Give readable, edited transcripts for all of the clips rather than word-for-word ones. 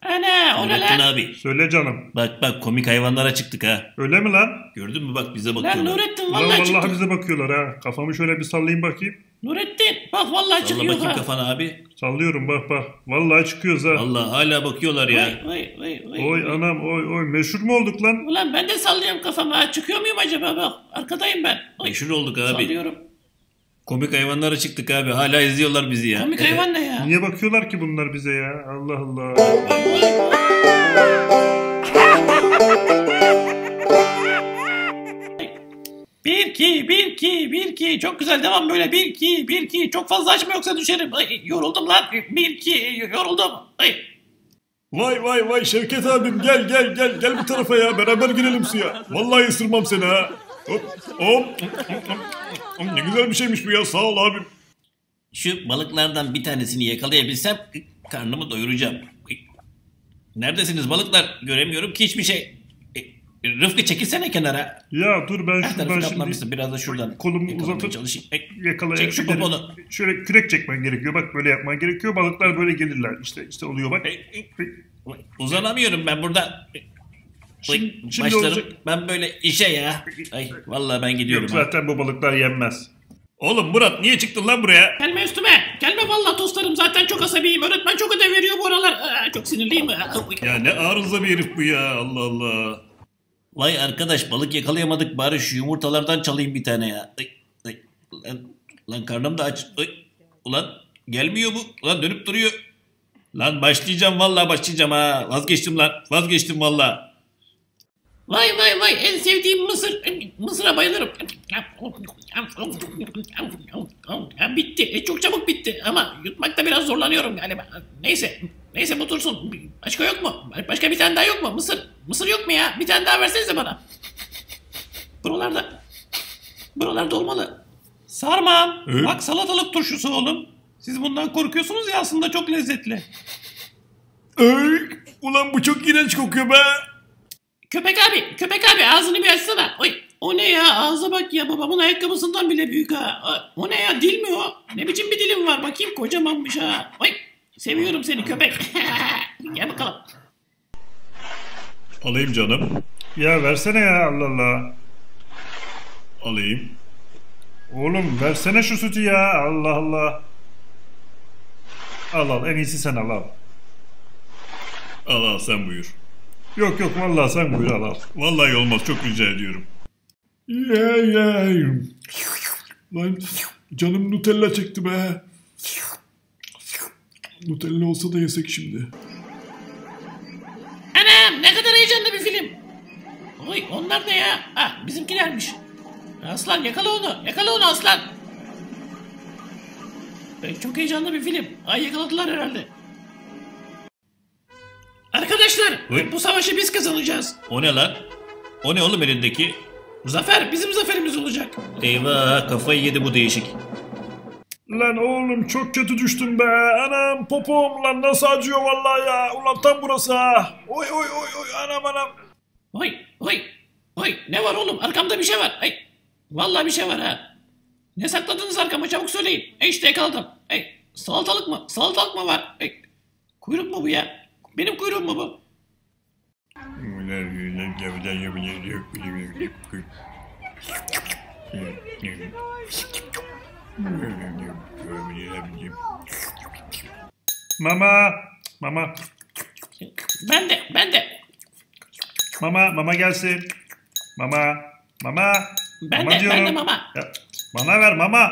Ana o ne Nurettin lan? abi. Söyle canım. Bak komik hayvanlara çıktık ha. Öyle mi lan? Gördün mü bak bize Lan bakıyorlar. Nurettin Lan vallahi vallahi çıktı. bize bakıyorlar ha. Kafamı şöyle bir sallayayım bakayım. Nurettin bak vallahi Salla çıkıyor bakayım ha. kafana abi. Sallıyorum bak. Vallahi çıkıyoruz ha. Vallahi hala bakıyorlar ya. Vay. Oy anam oy. Meşhur mu olduk lan? Ulan ben de sallıyorum kafamı ha. Çıkıyor muyum acaba bak. Arkadayım ben. Oy, Meşhur olduk abi. sallıyorum. Komik hayvanlara çıktık abi. Hala izliyorlar bizi ya. Komik hayvan ne ya? Niye bakıyorlar ki bunlar bize ya? Allah Allah. Bir iki. Çok güzel devam böyle. Bir iki. Çok fazla açma yoksa düşerim. Ay, yoruldum lan. Bir iki. Yoruldum. Ay. Vay Şevket abim gel bu tarafa ya, beraber girelim suya. Vallahi ısırmam seni ha. Hop. Ne güzel bir şeymiş bu ya, sağ ol abim. Şu balıklardan bir tanesini yakalayabilsem karnımı doyuracağım. Neredesiniz balıklar? Göremiyorum ki hiçbir şey. Rıfkı çekilsene kenara. Ya dur ben Her şuradan tarafı şimdi kaplanmışsın. Biraz da şuradan. kolumu yakalamaya uzatıp çalışayım. yakalayabilirim. Çek şu poponu. Şöyle kürek çekmen gerekiyor. Bak böyle yapman gerekiyor. Balıklar böyle gelirler. İşte oluyor bak. Uzanamıyorum ben burada. Şimdi Başlarım olacak. ben böyle işe ya. Ay vallahi ben gidiyorum. Yok zaten bu balıklar yenmez. Oğlum Murat, niye çıktın lan buraya? Gelme üstüme. Gelme vallahi dostlarım. Zaten çok asabiyim. Öğretmen çok ödev veriyor bu aralar. Çok sinirliyim. Ya ne arıza bir herif bu ya, Allah Allah. Vay arkadaş balık yakalayamadık bari şu yumurtalardan çalayım bir tane ya. Lan karnım da aç. Ulan gelmiyor bu. Ulan dönüp duruyor. Lan başlayacağım vallahi başlayacağım ha. Vazgeçtim lan. Vazgeçtim vallahi. Vay. En sevdiğim mısır. Mısıra bayılırım. Bitti. Çok çabuk bitti. Ama yutmakta biraz zorlanıyorum galiba. Neyse bu dursun. Başka yok mu? Başka bir tane daha yok mu? Mısır yok mu ya? Bir tane daha versenize bana. Buralarda olmalı. Sarman, Evet. bak salatalık turşusu oğlum. Siz bundan korkuyorsunuz ya aslında çok lezzetli. Ulan bu çok iğrenç kokuyor be. Köpek abi ağzını bir açsana. Oy. O ne ya? Ağza bak ya, babamın ayakkabısından bile büyük ha. O ne ya? Dil mi o? Ne biçim bir dilim var? Bakayım kocamanmış ha. Oy. Seviyorum seni köpek. Gel bakalım. Alayım canım. Ya versene ya Allah Allah. Alayım. Oğlum versene şu sütü ya Allah Allah. Al en iyisi sen al. Al sen buyur. Yok vallahi sen buyur al. Vallahi olmaz, çok rica ediyorum. Lan canım Nutella çekti be. Nutella olsa da yesek şimdi. Anam ne kadar heyecanlı bir film. Oy onlar ne ya? Bizimkilermiş. Aslan yakala onu aslan. Çok heyecanlı bir film. Yakaladılar herhalde. Arkadaşlar Oy. bu savaşı biz kazanacağız. O ne lan? O ne oğlum elindeki? Zafer bizim zaferimiz olacak. Eyvah kafayı yedi bu değişik. Lan oğlum çok kötü düştüm be. Anam popom lan nasıl acıyor vallahi ya. Ulan tam burası ha. Oy anam. Oy ne var oğlum, arkamda bir şey var. Vallahi bir şey var ha. Ne sakladınız arkama, çabuk söyleyin. İşte yakaladım. Salatalık mı var? Kuyruk mu bu ya? Benim kuyruğum mu bu? Mama. Ben de. Mama gelsin. Mama. Ben de mama. Ya, bana ver mama.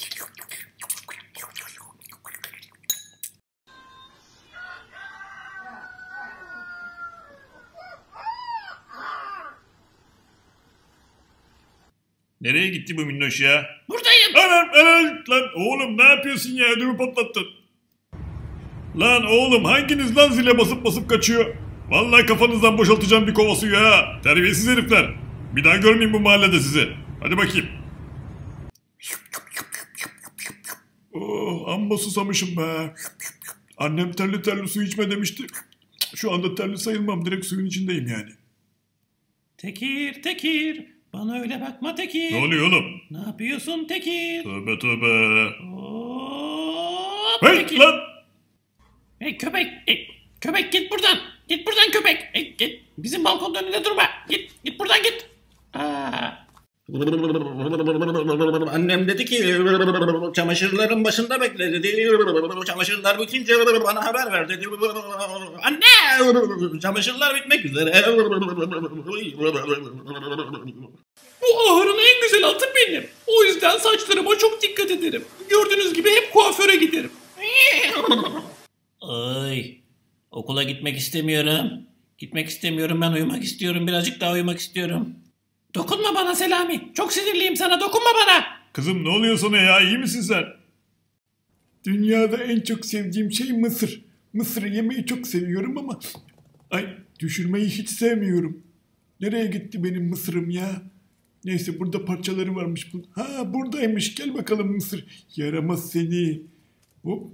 Nereye gitti bu minnoş ya? Buradayım. Anam lan oğlum, ne yapıyorsun ya, ödümü patlattın. Lan oğlum hanginiz lan zile basıp kaçıyor? Vallahi kafanızdan boşaltacağım bir kova suyu ha. Terbiyesiz herifler. Bir daha görmeyeyim bu mahallede sizi. Hadi bakayım. Oh, amma susamışım be. Annem terli su içme demişti. Şu anda terli sayılmam, direkt suyun içindeyim yani. Tekir, bana öyle bakma Tekir. Ne oluyor oğlum? Ne yapıyorsun Tekir? Tövbe. Hop, Hey Tekir. lan! Köpek. Köpek git buradan. Git buradan köpek. Git. Bizim balkonun önünde durma. Git buradan git. Annem dedi ki çamaşırların başında bekle dedi. Çamaşırlar bitince bana haber ver dedi. Anne çamaşırlar bitmek üzere. Bu ahırın en güzel atı benim. O yüzden saçlarıma çok dikkat ederim. Gördüğünüz gibi hep kuaföre giderim. Ay, okula gitmek istemiyorum. Gitmek istemiyorum, ben uyumak istiyorum. Birazcık daha uyumak istiyorum. Dokunma bana Selami. Çok sinirliyim sana. Dokunma bana. Kızım ne oluyor sana ya? İyi misin sen? Dünyada en çok sevdiğim şey mısır. Mısır yemeyi çok seviyorum ama düşürmeyi hiç sevmiyorum. Nereye gitti benim mısırım ya? Neyse burada parçaları varmış. Buradaymış. Gel bakalım mısır. Yaramaz seni. Hop.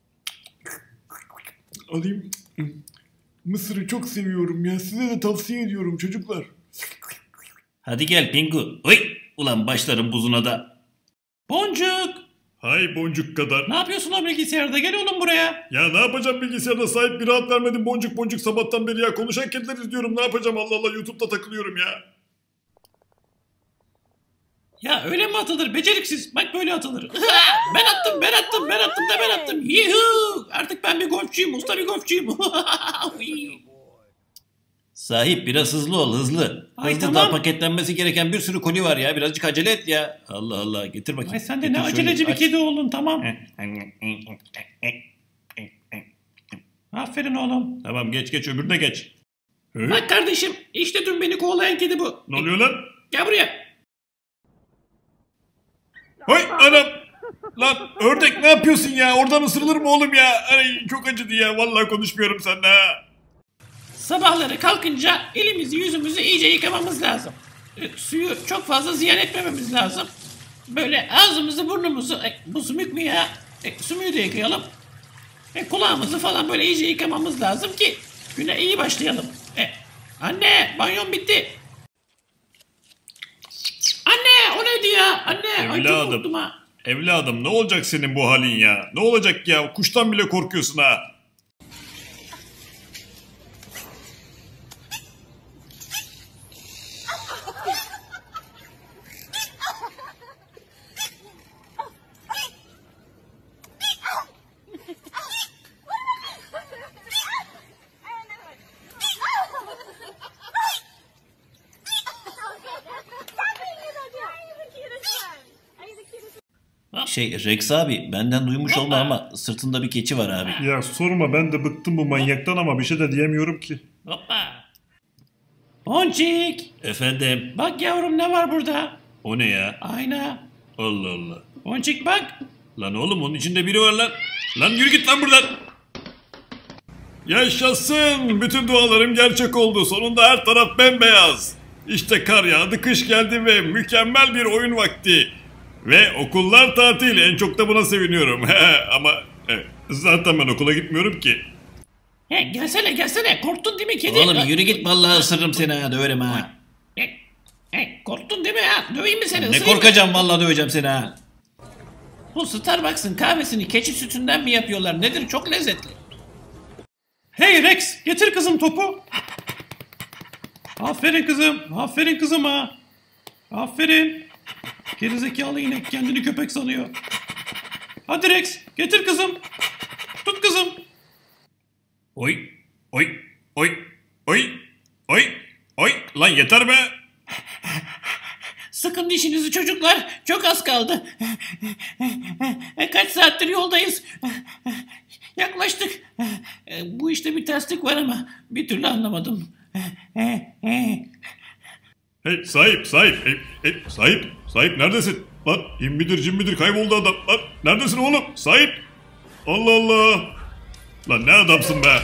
Alayım. Mısırı çok seviyorum ya. Size de tavsiye ediyorum çocuklar. Hadi gel Pingu. Oy, ulan başlarım buzuna da. Boncuk. Hay boncuk kadar. Ne yapıyorsun o bilgisayarda? Gel oğlum buraya. Ya ne yapacağım bilgisayarda sahip bir rahat vermedim boncuk sabahtan beri ya. Konuşan kediler izliyorum ne yapacağım Allah Allah YouTube'da takılıyorum ya. Ya öyle mi atılır? Beceriksiz. Bak böyle atılır. Ben attım. Yuhuu. Artık ben bir golfçuyum. Usta bir golfçuyum. Sahip biraz hızlı ol hızlı. Ay, Hızlı tamam. daha paketlenmesi gereken bir sürü koli var ya. Birazcık acele et ya. Allah Allah getir bakayım. Ay sen de Getir ne şöyle, aceleci bir aç. kedi oldun, tamam. Aferin oğlum. Tamam geç öbürüne geç. Bak kardeşim. İşte dün beni kovalayan kedi bu. Ne oluyor lan? Gel buraya. Hay anam. Lan ördek ne yapıyorsun ya? Oradan ısırılır mı oğlum ya? Ay, çok acıdı ya. Vallahi konuşmuyorum seninle ha. Sabahları kalkınca elimizi yüzümüzü iyice yıkamamız lazım. Suyu çok fazla ziyan etmememiz lazım. Böyle ağzımızı burnumuzu, bu sümük mü ya? Sümüğü de yıkayalım. Kulağımızı falan böyle iyice yıkamamız lazım ki güne iyi başlayalım. Anne banyon bitti. Anne o neydi ya? Anne ay çok Evladım. korktum ha. Evladım ne olacak senin bu halin ya? Ne olacak ya? Kuştan bile korkuyorsun ha. Rex abi benden duymuş olma ama sırtında bir keçi var abi. Ya sorma ben de bıktım bu manyaktan ama bir şey de diyemiyorum ki. Hoppa. Boncik. Efendim Bak yavrum ne var burada? o ne ya? Ayna. Allah Allah. Boncik bak. Lan oğlum onun içinde biri var lan. Lan yürü git lan buradan. Yaşasın! Bütün dualarım gerçek oldu. Sonunda her taraf bembeyaz. İşte kar yağdı, kış geldi ve mükemmel bir oyun vakti. Ve okullar tatil. En çok da buna seviniyorum. Ama zaten ben okula gitmiyorum ki. Gelsene. Korktun değil mi kedi? Oğlum yürü git vallahi ısırırım seni ha döverim ha. Korktun değil mi ha? Döveyim mi seni? Ne Isırayım mı? korkacağım vallahi döveceğim seni ha. Bu Starbucks'ın kahvesini keçi sütünden mi yapıyorlar? Nedir? Çok lezzetli. Hey Rex, getir kızım topu. Aferin kızım ha. Aferin. Gerizekalı inek kendini köpek sanıyor. Hadi Rex, getir kızım. Tut kızım. Oy. Lan yeter be. Sıkın dişinizi çocuklar. Çok az kaldı. Kaç saattir yoldayız. Yaklaştık. Bu işte bir terslik var ama bir türlü anlamadım. Hey sahip. Sahip neredesin? Lan immidir kayboldu adam. Lan neredesin oğlum? Sahip. Allah Allah. Lan ne adamsın be.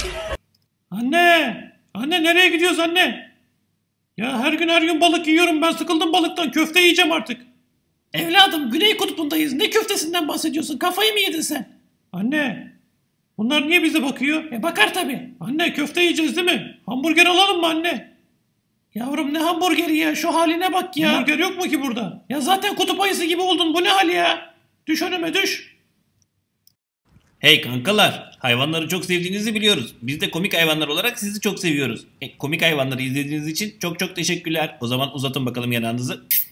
Anne nereye gidiyoruz anne? Ya her gün balık yiyorum, ben sıkıldım balıktan, köfte yiyeceğim artık. Evladım Güney Kutbu'ndayız. Ne köftesinden bahsediyorsun? Kafayı mı yedin sen? Anne, bunlar niye bize bakıyor? Bakar tabii. Anne köfte yiyeceğiz değil mi? Hamburger alalım mı anne? Yavrum ne hamburgeri ya? Şu haline bak ya. Hamburger yok mu ki burada? Ya zaten kutup ayısı gibi oldun. Bu ne hal ya? Düş önüme düş. Hey kankalar, hayvanları çok sevdiğinizi biliyoruz. Biz de komik hayvanlar olarak sizi çok seviyoruz. Komik hayvanları izlediğiniz için çok çok teşekkürler. O zaman uzatın bakalım yanağınızı.